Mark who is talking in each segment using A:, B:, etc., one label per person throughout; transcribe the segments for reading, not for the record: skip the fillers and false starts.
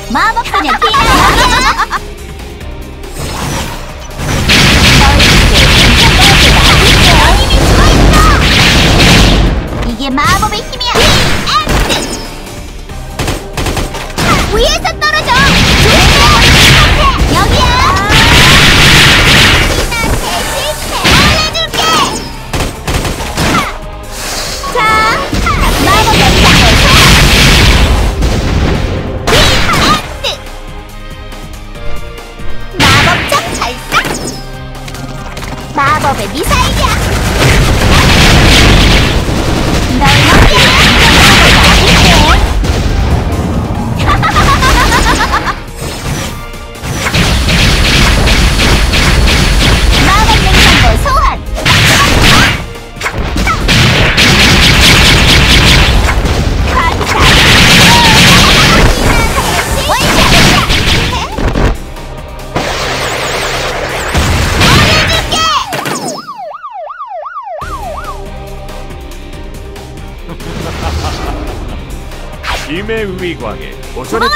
A: 마법 소녀 티나. 이게 마법의 힘이야. 위에서 떨어져. 여기야. 알려줄게. 자, 마법 연상을 마법적 발사. 마법의 미사일이야. 널 먹게. 마법 냉장고 소환.
B: 힘의 위광에 벗어났다.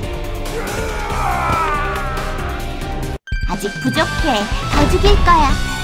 A: 아직 부족해. 더 죽일 거야.